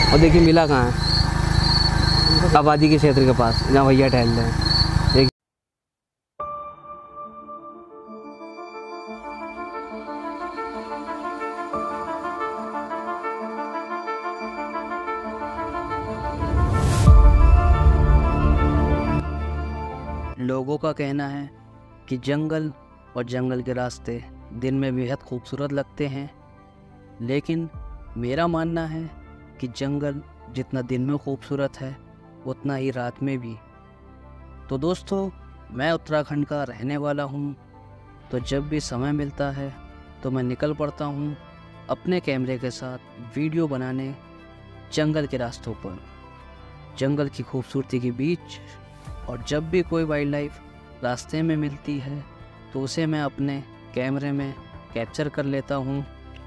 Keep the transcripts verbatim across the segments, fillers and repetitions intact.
और देखिए मिला कहाँ है, आबादी के क्षेत्र के पास जहाँ भैया टहल रहे हैं। देखिए लोगों का कहना है कि जंगल और जंगल के रास्ते दिन में बेहद खूबसूरत लगते हैं, लेकिन मेरा मानना है कि जंगल जितना दिन में खूबसूरत है उतना ही रात में भी। तो दोस्तों, मैं उत्तराखंड का रहने वाला हूँ, तो जब भी समय मिलता है तो मैं निकल पड़ता हूँ अपने कैमरे के साथ वीडियो बनाने जंगल के रास्तों पर, जंगल की खूबसूरती के बीच। और जब भी कोई वाइल्ड लाइफ रास्ते में मिलती है तो उसे मैं अपने कैमरे में कैप्चर कर लेता हूँ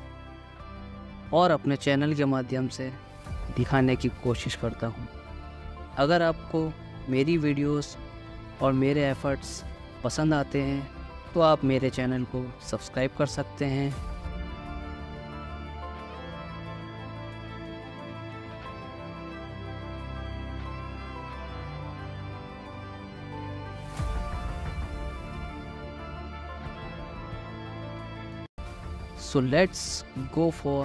और अपने चैनल के माध्यम से दिखाने की कोशिश करता हूँ। अगर आपको मेरी वीडियोस और मेरे एफर्ट्स पसंद आते हैं तो आप मेरे चैनल को सब्सक्राइब कर सकते हैं। So let's go for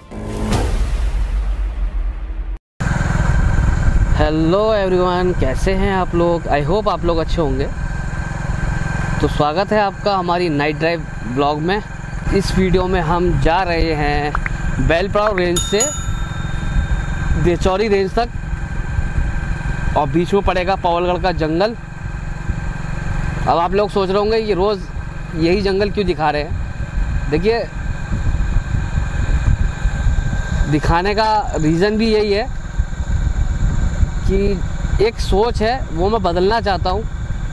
hello everyone, कैसे हैं आप लोग? आई होप आप लोग अच्छे होंगे। तो स्वागत है आपका हमारी नाइट ड्राइव ब्लॉग में। इस वीडियो में हम जा रहे हैं बेलपड़ाव रेंज से देचौरी रेंज तक और बीच में पड़ेगा पवलगढ़ का जंगल। अब आप लोग सोच रहे होंगे ये रोज़ यही जंगल क्यों दिखा रहे हैं। देखिए, दिखाने का रीज़न भी यही है कि एक सोच है वो मैं बदलना चाहता हूँ।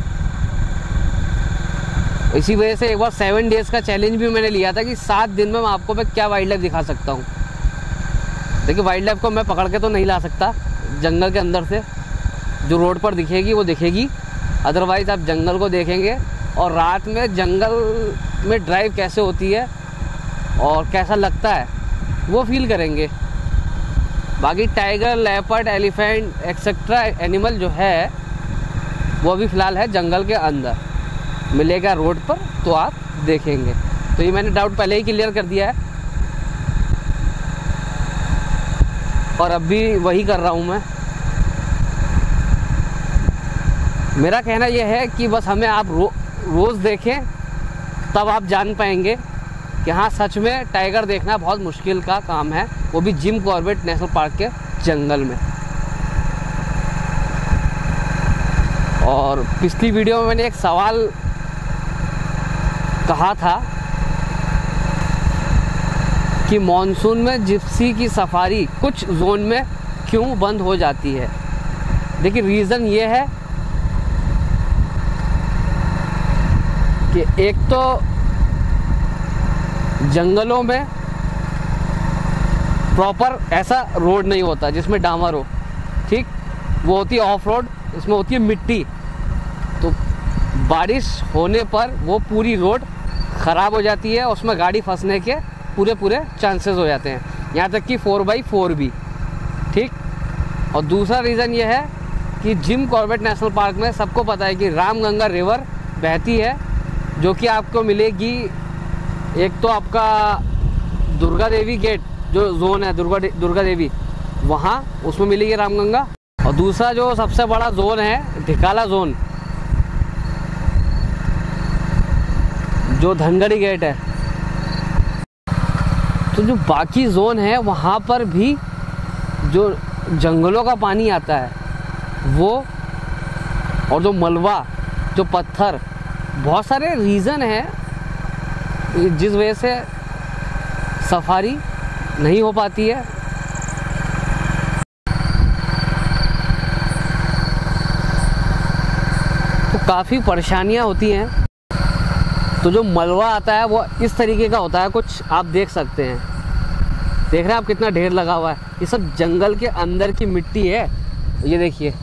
इसी वजह से एक बार सेवन डेज़ का चैलेंज भी मैंने लिया था कि सात दिन में मैं आपको मैं क्या वाइल्ड लाइफ दिखा सकता हूँ। देखिए, वाइल्ड लाइफ को मैं पकड़ के तो नहीं ला सकता, जंगल के अंदर से जो रोड पर दिखेगी वो दिखेगी, अदरवाइज़ आप जंगल को देखेंगे और रात में जंगल में ड्राइव कैसे होती है और कैसा लगता है वो फील करेंगे। बाकी tiger, leopard, elephant etcetera animal जो है वो अभी फ़िलहाल है जंगल के अंदर, मिलेगा रोड पर तो आप देखेंगे। तो ये मैंने डाउट पहले ही क्लियर कर दिया है और अब भी वही कर रहा हूँ मैं। मेरा कहना यह है कि बस हमें आप रो, रोज़ देखें तब आप जान पाएंगे कि हाँ, सच में टाइगर देखना बहुत मुश्किल का काम है, वो भी जिम कॉर्बेट नेशनल पार्क के जंगल में। और पिछली वीडियो में मैंने एक सवाल कहा था कि मॉनसून में जिप्सी की सफारी कुछ जोन में क्यों बंद हो जाती है। देखिए, रीज़न ये है कि एक तो जंगलों में प्रॉपर ऐसा रोड नहीं होता जिसमें डामर हो, ठीक, वो होती है ऑफ रोड, इसमें होती है मिट्टी। तो बारिश होने पर वो पूरी रोड ख़राब हो जाती है, उसमें गाड़ी फंसने के पूरे पूरे चांसेस हो जाते हैं, यहाँ तक कि फोर बाई फोर भी, ठीक। और दूसरा रीज़न ये है कि जिम कॉर्बेट नेशनल पार्क में सबको पता है कि रामगंगा रिवर बहती है, जो कि आपको मिलेगी एक तो आपका दुर्गा देवी गेट जो जोन है, दुर्गा दुर्गा देवी, वहाँ उसमें मिलेगी रामगंगा। और दूसरा जो सबसे बड़ा जोन है ढिकाला जोन, जो धनगढ़ी गेट है। तो जो बाकी जोन है वहाँ पर भी जो जंगलों का पानी आता है वो, और जो मलबा, जो पत्थर, बहुत सारे रीज़न हैं जिस वजह से सफारी नहीं हो पाती है। तो काफ़ी परेशानियां होती हैं। तो जो मलबा आता है वो इस तरीके का होता है, कुछ आप देख सकते हैं, देख रहे हैं आप कितना ढेर लगा हुआ है। ये सब जंगल के अंदर की मिट्टी है। ये देखिए,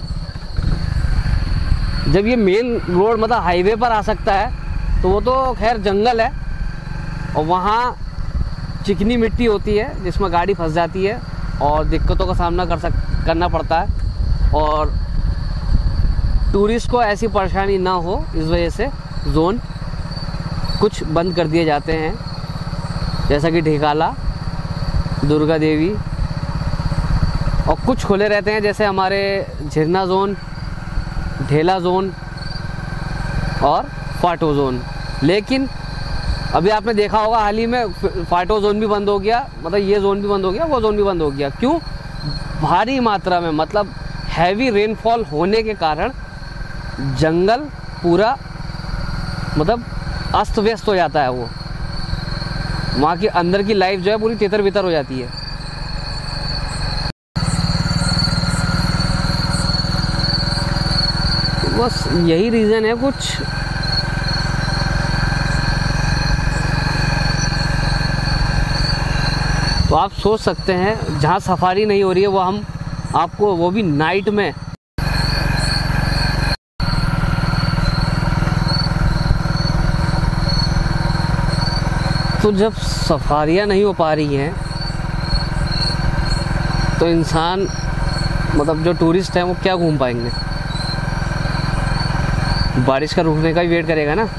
जब ये मेन रोड मतलब हाईवे पर आ सकता है तो वो तो खैर जंगल है और वहाँ चिकनी मिट्टी होती है जिसमें गाड़ी फंस जाती है और दिक्कतों का सामना कर सक करना पड़ता है और टूरिस्ट को ऐसी परेशानी ना हो इस वजह से जोन कुछ बंद कर दिए जाते हैं, जैसा कि ढेकाला, दुर्गा देवी, और कुछ खुले रहते हैं जैसे हमारे झिरना जोन, ढेला जोन और फाटो जोन। लेकिन अभी आपने देखा होगा हाल ही में फाटो जोन भी बंद हो गया, मतलब ये जोन भी बंद हो गया, वो जोन भी बंद हो गया। क्यों? भारी मात्रा में, मतलब हैवी रेनफॉल होने के कारण जंगल पूरा मतलब अस्त व्यस्त हो जाता है। वो वहाँ की अंदर की लाइफ जो है पूरी तितर बितर हो जाती है। बस यही रीज़न है कुछ। तो आप सोच सकते हैं जहाँ सफारी नहीं हो रही है वो हम आपको, वो भी नाइट में, तो जब सफारियाँ नहीं हो पा रही हैं तो इंसान, मतलब जो टूरिस्ट हैं वो क्या घूम पाएंगे? बारिश का रुकने का ही वेट करेगा ना।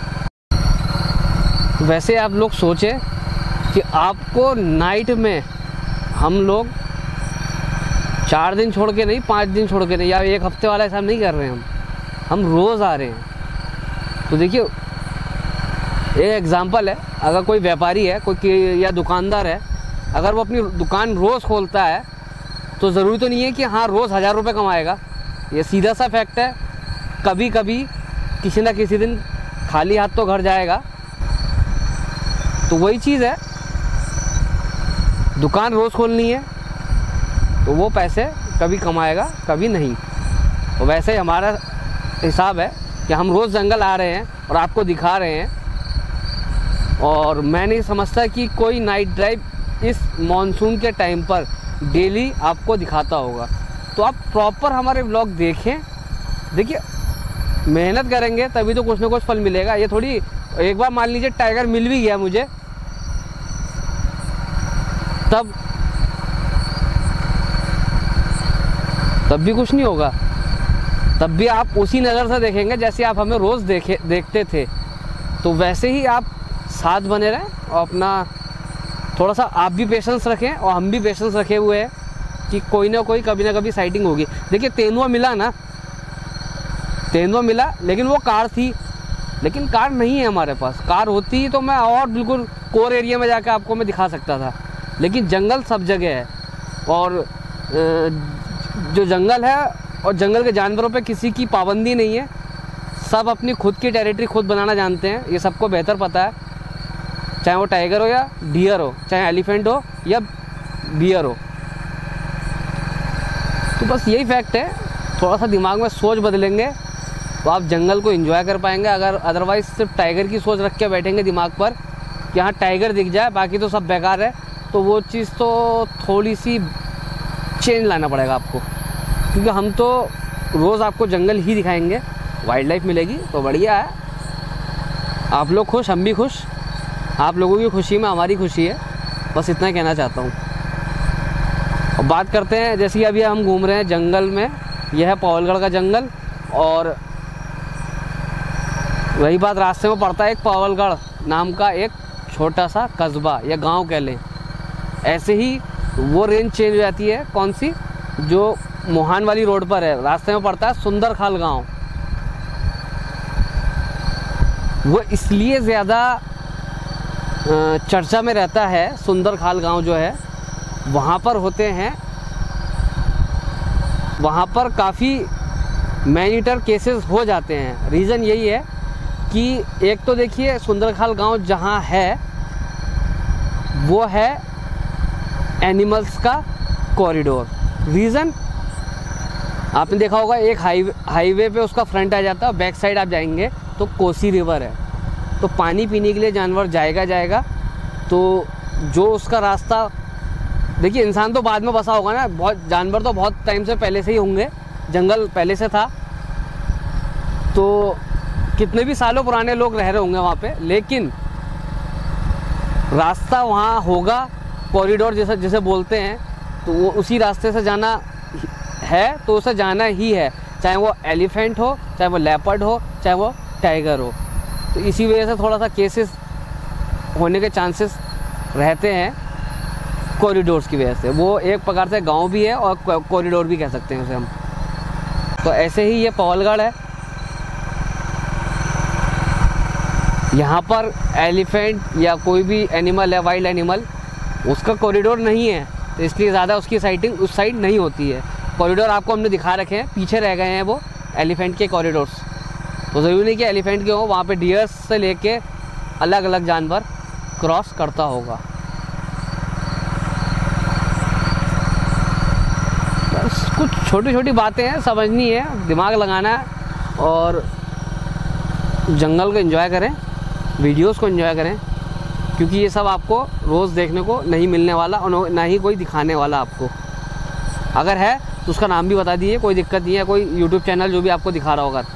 वैसे आप लोग सोचें कि आपको नाइट में हम लोग चार दिन छोड़ के नहीं, पाँच दिन छोड़ के नहीं, या एक हफ्ते वाला हिसाब नहीं कर रहे हैं, हम हम रोज़ आ रहे हैं। तो देखिए एक एग्ज़ाम्पल है, अगर कोई व्यापारी है, कोई या दुकानदार है, अगर वो अपनी दुकान रोज़ खोलता है तो ज़रूरी तो नहीं है कि हाँ रोज़ हज़ार रुपये कमाएगा। ये सीधा सा फैक्ट है। कभी कभी किसी ना किसी दिन खाली हाथ तो घर जाएगा। तो वही चीज़ है, दुकान रोज़ खोलनी है तो वो पैसे कभी कमाएगा कभी नहीं। तो वैसे ही हमारा हिसाब है कि हम रोज़ जंगल आ रहे हैं और आपको दिखा रहे हैं, और मैं नहीं समझता कि कोई नाइट ड्राइव इस मॉनसून के टाइम पर डेली आपको दिखाता होगा। तो आप प्रॉपर हमारे व्लॉग देखें। देखिए मेहनत करेंगे तभी तो कुछ ना कुछ फल मिलेगा। ये थोड़ी एक बार मान लीजिए टाइगर मिल भी गया मुझे, तब तब भी कुछ नहीं होगा। तब भी आप उसी नज़र से देखेंगे जैसे आप हमें रोज़ देखे देखते थे। तो वैसे ही आप साथ बने रहें और अपना थोड़ा सा आप भी पेशेंस रखें और हम भी पेशेंस रखे हुए हैं कि कोई ना कोई कभी ना कभी साइटिंग होगी। देखिए तेंदुआ मिला ना, तेंदुआ मिला, लेकिन वो कार थी, लेकिन कार नहीं है हमारे पास। कार होती तो मैं और बिल्कुल कोर एरिया में जाकर आपको मैं दिखा सकता था, लेकिन जंगल सब जगह है। और जो जंगल है और जंगल के जानवरों पे किसी की पाबंदी नहीं है, सब अपनी खुद की टेरिटरी खुद बनाना जानते हैं। ये सबको बेहतर पता है, चाहे वो टाइगर हो या डियर हो, चाहे एलिफेंट हो या बियर हो। तो बस यही फैक्ट है। थोड़ा सा दिमाग में सोच बदलेंगे तो आप जंगल को एंजॉय कर पाएंगे। अगर अदरवाइज सिर्फ टाइगर की सोच रख के बैठेंगे दिमाग पर कि हाँ टाइगर दिख जाए बाकी तो सब बेकार है, तो वो चीज़ तो थोड़ी सी चेंज लाना पड़ेगा आपको। क्योंकि हम तो रोज़ आपको जंगल ही दिखाएंगे, वाइल्ड लाइफ मिलेगी तो बढ़िया है। आप लोग खुश, हम भी खुश, आप लोगों की खुशी में हमारी खुशी है। बस इतना ही कहना चाहता हूँ। और बात करते हैं, जैसे कि अभी हम घूम रहे हैं जंगल में, यह है पावलगढ़ का जंगल, और वही बात रास्ते में पड़ता है एक पावलगढ़ नाम का एक छोटा सा कस्बा या गांव कह लें। ऐसे ही वो रेंज चेंज हो जाती है। कौन सी? जो मोहान वाली रोड पर है, रास्ते में पड़ता है सुंदरखाल गांव। वो इसलिए ज़्यादा चर्चा में रहता है, सुंदरखाल गांव जो है, वहाँ पर होते हैं, वहाँ पर काफ़ी मैनीटर केसेस हो जाते हैं। रीज़न यही है कि एक तो देखिए सुंदरखाल गांव जहाँ है वो है एनिमल्स का कॉरिडोर। रीज़न आपने देखा होगा, एक हाईवे हाईवे पे उसका फ्रंट आ जाता है, बैक साइड आप जाएंगे तो कोसी रिवर है, तो पानी पीने के लिए जानवर जाएगा जाएगा तो जो उसका रास्ता, देखिए इंसान तो बाद में बसा होगा ना, बहुत जानवर तो बहुत टाइम से पहले से ही होंगे, जंगल पहले से था, तो कितने भी सालों पुराने लोग रह रहे होंगे वहाँ पे, लेकिन रास्ता वहाँ होगा, कॉरिडोर जैसा जिसे बोलते हैं, तो वो उसी रास्ते से जाना है तो उसे जाना ही है, चाहे वो एलिफेंट हो, चाहे वो लेपर्ड हो, चाहे वो टाइगर हो। तो इसी वजह से थोड़ा सा केसेस होने के चांसेस रहते हैं कॉरिडोर्स की वजह से। वो एक प्रकार से गांव भी है और कॉरिडोर भी कह सकते हैं उसे हम। तो ऐसे ही ये पवलगढ़ है, यहाँ पर एलिफेंट या कोई भी एनिमल है, वाइल्ड एनिमल, उसका कॉरिडोर नहीं है, तो इसलिए ज़्यादा उसकी साइटिंग उस साइड नहीं होती है। कॉरिडोर आपको हमने दिखा रखे हैं, पीछे रह गए हैं वो एलिफेंट के कॉरिडोर्स। तो ज़रूरी नहीं कि एलिफेंट के हो, वहाँ पे डियर्स से लेके अलग अलग जानवर क्रॉस करता होगा। बस कुछ छोटी छोटी बातें हैं, समझनी है, दिमाग लगाना है और जंगल को एंजॉय करें, वीडियोस को एंजॉय करें, क्योंकि ये सब आपको रोज़ देखने को नहीं मिलने वाला और ना ही कोई दिखाने वाला आपको। अगर है तो उसका नाम भी बता दीजिए, कोई दिक्कत नहीं है, कोई यूट्यूब चैनल जो भी आपको दिखा रहा होगा।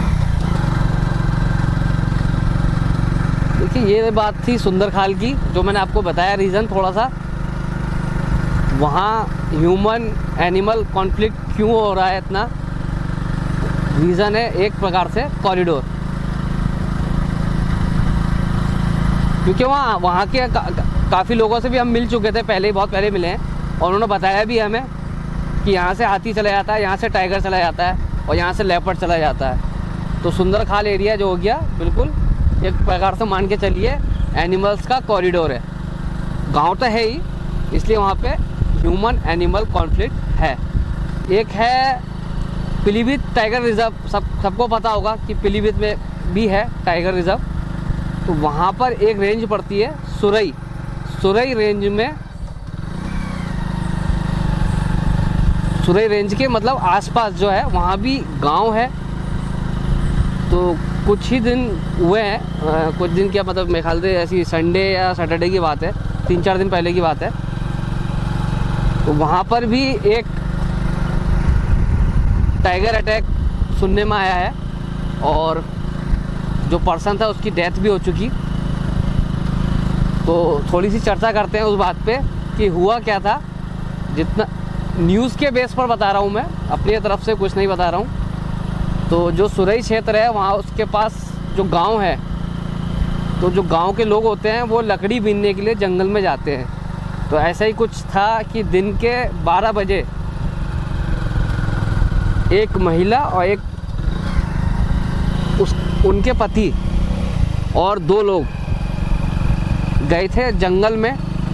देखिए ये बात थी सुंदरखाल की, जो मैंने आपको बताया रीज़न थोड़ा सा, वहाँ ह्यूमन एनिमल कॉन्फ्लिक्ट क्यों हो रहा है इतना, रीज़न है एक प्रकार से कॉरिडोर। क्योंकि वहाँ वहाँ के का, का, काफ़ी लोगों से भी हम मिल चुके थे पहले ही, बहुत पहले मिले हैं, और उन्होंने बताया भी हमें कि यहाँ से हाथी चला जाता है, यहाँ से टाइगर चला जाता है और यहाँ से लेपर्ड चला जाता है। तो सुंदरखाल एरिया जो हो गया बिल्कुल एक प्रकार से मान के चलिए एनिमल्स का कॉरिडोर है। गांव तो है ही, इसलिए वहाँ पे ह्यूमन एनिमल कॉन्फ्लिक्ट है। एक है पीलीभीत टाइगर रिज़र्व, सब सबको पता होगा कि पीलीभीत में भी है टाइगर रिज़र्व। तो वहाँ पर एक रेंज पड़ती है सुरई, सुरई रेंज में, सुरई रेंज के मतलब आसपास जो है वहाँ भी गांव है। तो कुछ ही दिन हुए हैं, कुछ दिन क्या मतलब मेरे ख्याल से ऐसी संडे या सैटरडे की बात है, तीन चार दिन पहले की बात है। तो वहाँ पर भी एक टाइगर अटैक सुनने में आया है और जो पर्सन था उसकी डेथ भी हो चुकी। तो थोड़ी सी चर्चा करते हैं उस बात पे कि हुआ क्या था। जितना न्यूज़ के बेस पर बता रहा हूँ मैं, अपनी तरफ से कुछ नहीं बता रहा हूँ। तो जो सुरई क्षेत्र है वहाँ उसके पास जो गांव है, तो जो गांव के लोग होते हैं वो लकड़ी बीनने के लिए जंगल में जाते हैं। तो ऐसा ही कुछ था कि दिन के बारह बजे एक महिला और एक उस उनके पति और दो लोग गए थे जंगल में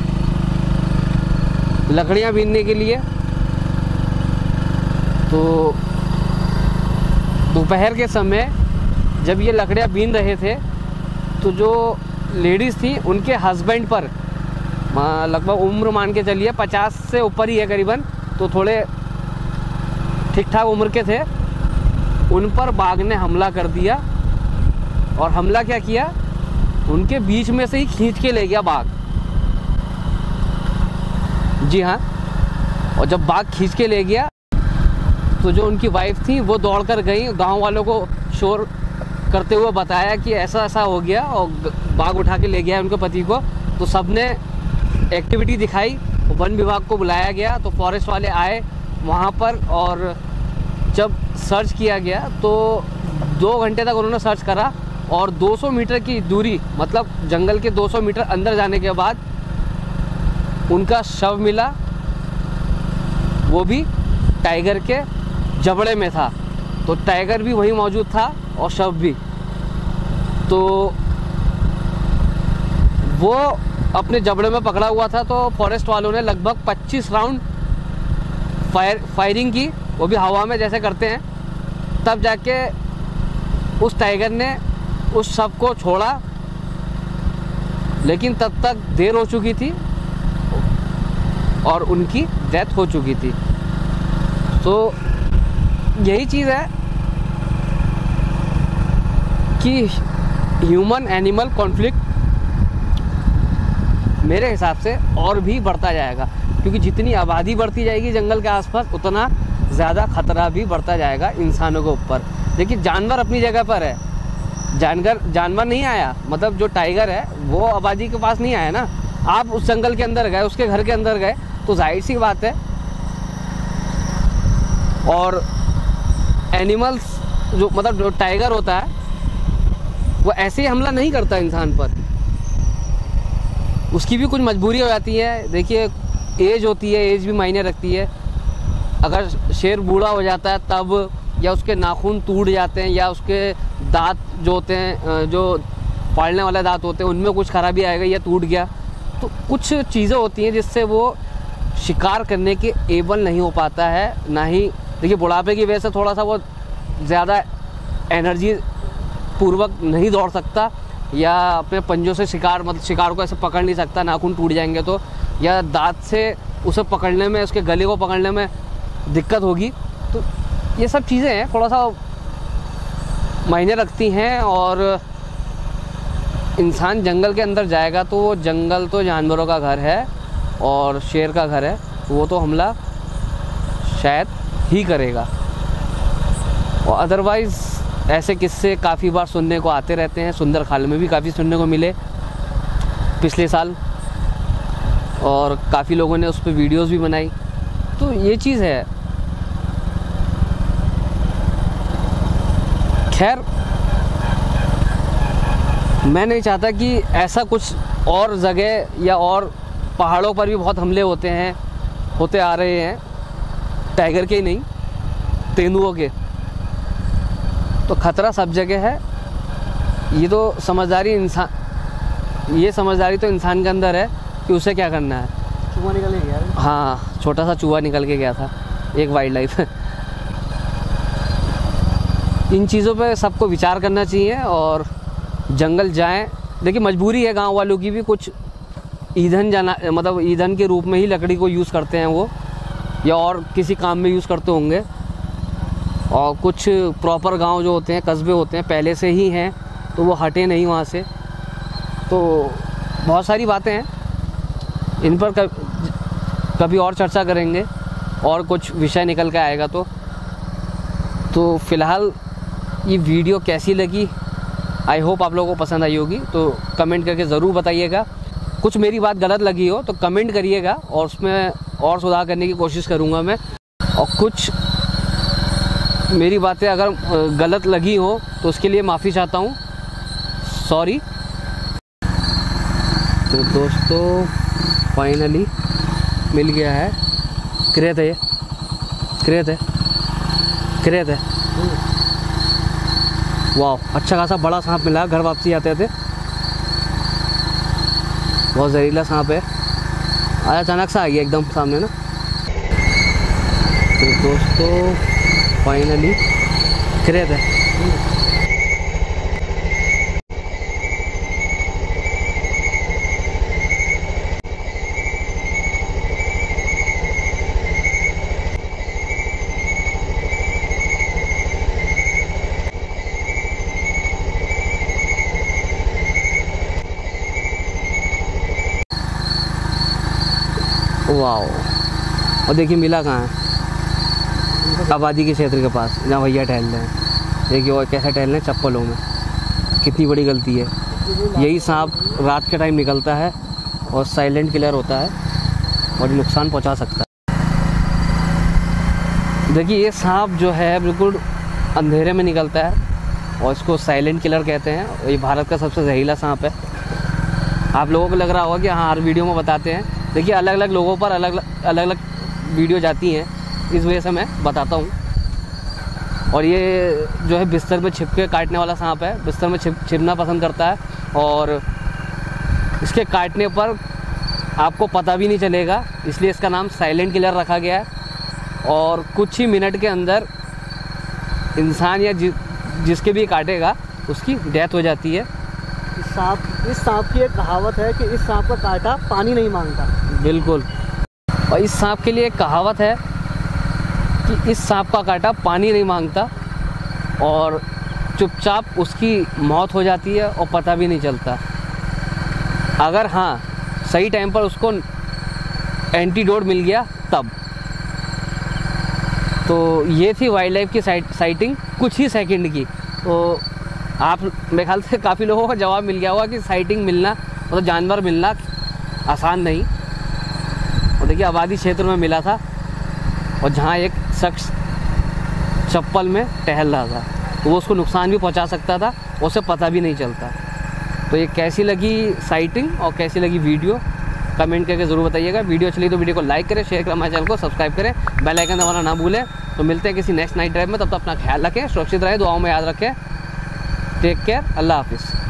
लकड़ियाँ बीनने के लिए। तो दोपहर के समय जब ये लकड़ियाँ बीन रहे थे तो जो लेडीज़ थी उनके हस्बैंड पर, लगभग उम्र मान के चलिए पचास से ऊपर ही है करीबन, तो थोड़े ठीक ठाक उम्र के थे, उन पर बाघ ने हमला कर दिया। और हमला क्या किया, उनके बीच में से ही खींच के ले गया बाघ। जी हाँ, और जब बाघ खींच के ले गया तो जो उनकी वाइफ थी वो दौड़कर गई, गांव वालों को शोर करते हुए बताया कि ऐसा ऐसा हो गया और बाघ उठा के ले गया उनके पति को। तो सबने एक्टिविटी दिखाई, वन विभाग को बुलाया गया, तो फॉरेस्ट वाले आए वहाँ पर और जब सर्च किया गया तो दो घंटे तक उन्होंने सर्च करा और दो सौ मीटर की दूरी, मतलब जंगल के दो सौ मीटर अंदर जाने के बाद उनका शव मिला, वो भी टाइगर के जबड़े में था। तो टाइगर भी वहीं मौजूद था और शव भी। तो वो अपने जबड़े में पकड़ा हुआ था। तो फॉरेस्ट वालों ने लगभग पच्चीस राउंड फायर फायरिंग की, वो भी हवा में जैसे करते हैं, तब जाके उस टाइगर ने उस शव को छोड़ा। लेकिन तब तक देर हो चुकी थी और उनकी डेथ हो चुकी थी। तो यही चीज़ है कि ह्यूमन एनिमल कॉन्फ्लिक्ट मेरे हिसाब से और भी बढ़ता जाएगा, क्योंकि जितनी आबादी बढ़ती जाएगी जंगल के आसपास उतना ज़्यादा खतरा भी बढ़ता जाएगा इंसानों के ऊपर। देखिए जानवर अपनी जगह पर है, जानवर जानवर नहीं आया, मतलब जो टाइगर है वो आबादी के पास नहीं आया ना। आप उस जंगल के अंदर गए, उसके घर के अंदर गए, तो जाहिर सी बात है और एनिमल्स जो मतलब जो टाइगर होता है वो ऐसे ही हमला नहीं करता इंसान पर, उसकी भी कुछ मजबूरी हो जाती है। देखिए एज होती है, एज भी मायने रखती है। अगर शेर बूढ़ा हो जाता है तब, या उसके नाखून टूट जाते हैं, या उसके दांत जो होते हैं, जो फाड़ने वाले दांत होते हैं, उनमें कुछ खराबी आएगा या टूट गया, तो कुछ चीज़ें होती हैं जिससे वो शिकार करने के एबल नहीं हो पाता है। ना ही देखिए बुढ़ापे की वजह से थोड़ा सा वो ज़्यादा एनर्जी पूर्वक नहीं दौड़ सकता, या अपने पंजों से शिकार मतलब शिकार को ऐसे पकड़ नहीं सकता, नाखून टूट जाएंगे तो, या दांत से उसे पकड़ने में, उसके गले को पकड़ने में दिक्कत होगी। तो ये सब चीज़ें हैं थोड़ा सा मायने रखती हैं। और इंसान जंगल के अंदर जाएगा तो वो जंगल तो जानवरों का घर है और शेर का घर है, वो तो हमला शायद ही करेगा। और अदरवाइज़ ऐसे किस्से काफ़ी बार सुनने को आते रहते हैं। सुंदर खाल में भी काफ़ी सुनने को मिले पिछले साल, और काफ़ी लोगों ने उस पर वीडियोज़ भी बनाई। तो ये चीज़ है। खैर मैं नहीं चाहता कि ऐसा कुछ और जगह या और पहाड़ों पर भी बहुत हमले होते हैं, होते आ रहे हैं, टाइगर के ही नहीं, तेंदुओं के। तो ख़तरा सब जगह है। ये तो समझदारी इंसान ये समझदारी तो इंसान के अंदर है कि उसे क्या करना है। चूहा निकल के गया। हाँ, छोटा सा चूहा निकल के गया था, एक वाइल्ड लाइफ। इन चीज़ों पे सबको विचार करना चाहिए और जंगल जाएं। देखिए मजबूरी है गांव वालों की भी, कुछ ईंधन जाना मतलब ईंधन के रूप में ही लकड़ी को यूज़ करते हैं वो, या और किसी काम में यूज़ करते होंगे। और कुछ प्रॉपर गांव जो होते हैं, कस्बे होते हैं, पहले से ही हैं तो वो हटे नहीं वहाँ से। तो बहुत सारी बातें हैं, इन पर कभी और चर्चा करेंगे और कुछ विषय निकल के आएगा तो तो फ़िलहाल ये वीडियो कैसी लगी, आई होप आप लोगों को पसंद आई होगी। तो कमेंट करके ज़रूर बताइएगा। कुछ मेरी बात गलत लगी हो तो कमेंट करिएगा और उसमें और सुधार करने की कोशिश करूँगा मैं। और कुछ मेरी बातें अगर गलत लगी हो तो उसके लिए माफ़ी चाहता हूँ, सॉरी। तो दोस्तों फाइनली मिल गया है। क्रेत है, ये क्रेत है, क्रेत है। वाह, अच्छा खासा बड़ा सांप मिला घर वापसी आते थे। बहुत जहरीला सांप है, आज अचानक सा आ गया एकदम सामने ना। तो दोस्तों फाइनली क्रेत है। वाह, और देखिए मिला कहाँ है, आबादी के क्षेत्र के पास जहाँ भैया टहल रहे हैं। देखिए वो कैसे टहल रहे हैं चप्पलों में, कितनी बड़ी गलती है। यही सांप रात के टाइम निकलता है और साइलेंट किलर होता है और नुकसान पहुंचा सकता है। देखिए ये सांप जो है बिल्कुल अंधेरे में निकलता है और इसको साइलेंट किलर कहते हैं। ये भारत का सबसे जहरीला सांप है। आप लोगों को लग रहा होगा कि हाँ हर वीडियो में बताते हैं। देखिए अलग अलग लोगों पर अलग अलग अलग वीडियो जाती हैं, इस वजह से मैं बताता हूँ। और ये जो है बिस्तर पे छिप के काटने वाला सांप है, बिस्तर में छिप छिपना पसंद करता है और इसके काटने पर आपको पता भी नहीं चलेगा, इसलिए इसका नाम साइलेंट किलर रखा गया है। और कुछ ही मिनट के अंदर इंसान या जि, जिसके भी काटेगा उसकी डेथ हो जाती है। इस सांप इस सांप की एक कहावत है कि इस सांप का काटा पानी नहीं मांगता। बिल्कुल, और इस सांप के लिए एक कहावत है कि इस सांप का काटा पानी नहीं मांगता और चुपचाप उसकी मौत हो जाती है और पता भी नहीं चलता। अगर हाँ सही टाइम पर उसको एंटीडोट मिल गया तब। तो ये थी वाइल्ड लाइफ की साइटिंग कुछ ही सेकंड की। तो आप मेरे ख्याल से काफ़ी लोगों को जवाब मिल गया होगा कि साइटिंग मिलना मतलब तो जानवर मिलना आसान नहीं। और देखिए आबादी क्षेत्र में मिला था और जहाँ एक शख्स चप्पल में टहल रहा था, तो वो उसको नुकसान भी पहुंचा सकता था, उसे पता भी नहीं चलता। तो ये कैसी लगी साइटिंग और कैसी लगी वीडियो, कमेंट करके ज़रूर बताइएगा। वीडियो चली तो वीडियो को लाइक करें, शेयर करें, हमारे चैनल को सब्सक्राइब करें, बेल आइकन दबाना ना भूलें। तो मिलते हैं किसी नेक्स्ट नाइट ड्राइव में, तब तक अपना ख्याल रखें, सुरक्षित रहें, दुआओं में याद रखें। टेक केयर, अल्लाह हाफिज़।